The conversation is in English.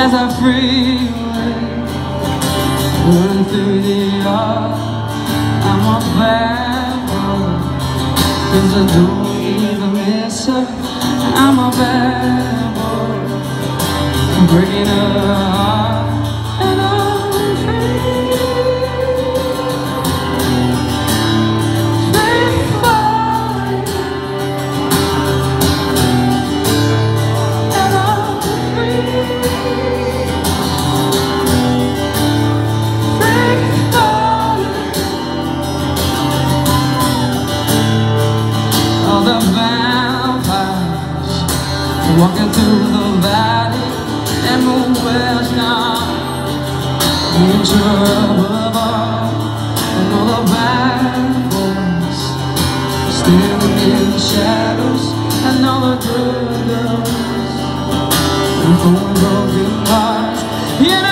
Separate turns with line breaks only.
as I freeway run through the yard. I'm a bad boy, 'cause I don't even miss her. I'm a bad boy, I'm breaking her heart, and I'm free. The vampires walking through the valley and the west now nature above, and all the bad boys standing in the shadows, and all the good girls with broken hearts.